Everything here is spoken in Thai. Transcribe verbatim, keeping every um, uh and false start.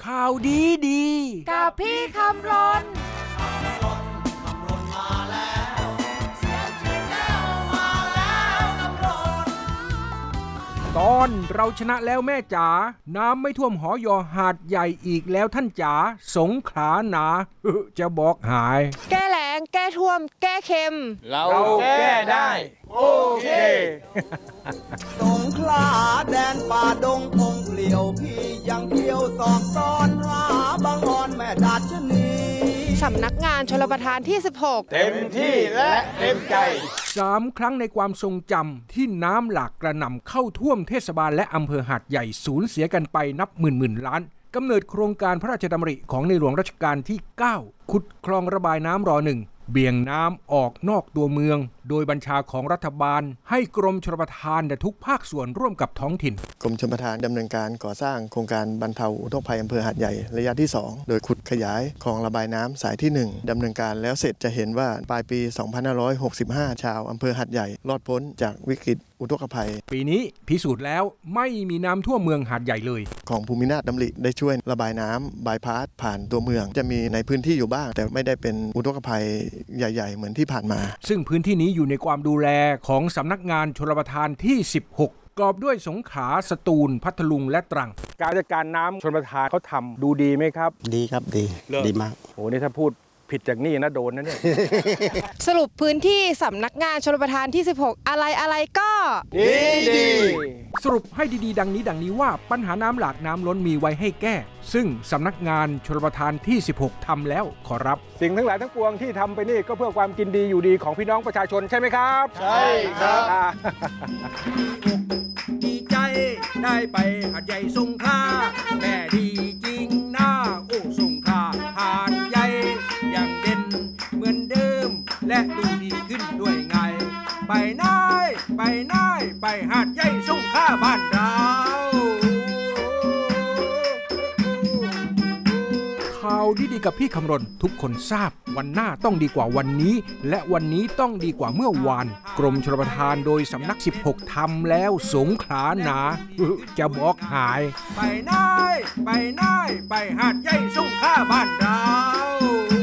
ข่าวดีดีกับพี่คำรนตอนเราชนะแล้วแม่จ๋าน้ำไม่ท่วมหอยอหาดใหญ่อีกแล้วท่านจ๋าสงขลาหนาจะบอกหายแก้แล้งแก้ท่วมแก้เค็มเราแก้ได้โอเคสงขลาแดนป่าดงพงเปลี่ยวพี่ยังเที่ยวสอบซ้อนหาบางอ่อนแม่ดัชนีสำนักงานชลประทานที่สิบหกเต็มที่และเต็มใจสามครั้งในความทรงจำที่น้ำหลากกระหน่ำเข้าท่วมเทศบาลและอำเภอหาดใหญ่สูญเสียกันไปนับหมื่นหมื่นล้านกำเนิดโครงการพระราชดำริของในหลวงรัชกาลที่เก้าขุดคลองระบายน้ำรอหนึ่งเบี่ยงน้ำออกนอกตัวเมืองโดยบัญชาของรัฐบาลให้กรมชลประทานและทุกภาคส่วนร่วมกับท้องถิ่นกรมชลประทานดำเนินการก่อสร้างโครงการบรรเทาอุทกภัยอำเภอหาดใหญ่ระยะที่สองโดยขุดขยายคลองระบายน้ำสายที่หนึ่งดำเนินการแล้วเสร็จจะเห็นว่าปลายปีสองพันห้าร้อยหกสิบห้าชาวอำเภอหาดใหญ่รอดพ้นจากวิกฤตอุทกภัยปีนี้พิสูจน์แล้วไม่มีน้ำท่วมเมืองหาดใหญ่เลยของภูมินาถดำริได้ช่วยระบายน้ำบายพาสผ่านตัวเมืองจะมีในพื้นที่อยู่บ้างแต่ไม่ได้เป็นอุทกภัยใหญ่ๆเหมือนที่ผ่านมาซึ่งพื้นที่นี้อยู่ในความดูแลของสำนักงานชลประทานที่สิบหกกอบด้วยสงขลาสตูลพัทลุงและตรังการจัดการน้ำชลประทานเขาทำดูดีไหมครับดีครับดีดีมากโอ้นี่ถ้าพูดผิดจากนี่นะโดนนะเนี่ยสรุปพื้นที่สำนักงานชลประทานที่สิบหกอะไรอะไรก็ดีดีสรุปให้ดีๆดังนี้ดังนี้ว่าปัญหาน้ำหลากน้ำล้นมีไว้ให้แก้ซึ่งสำนักงานชลประทานที่สิบหกทำแล้วขอรับสิ่งทั้งหลายทั้งปวงที่ทำไปนี่ก็เพื่อความกินดีอยู่ดีของพี่น้องประชาชนใช่ไหมครับใช่ครับดีใจได้ไปหาดใหญ่สงขลาแม่ดีจริงนะโอ้สงขลาหาดใหญ่ยังเด่นเหมือนเดิมและดูดีขึ้นด้วยไงไปน้อยไปน้อยไปหาดใหญ่สงขลาบ้านเราข่าวดีๆกับพี่คำรณทุกคนทราบวันหน้าต้องดีกว่าวันนี้และวันนี้ต้องดีกว่าเมื่อวานกรมชลประทานโดยสำนักสิบหกทำแล้วสงขลาหนาจะบอกหายไปน้อยไปน้อยไปหาดใหญ่สงขลาบ้านเรา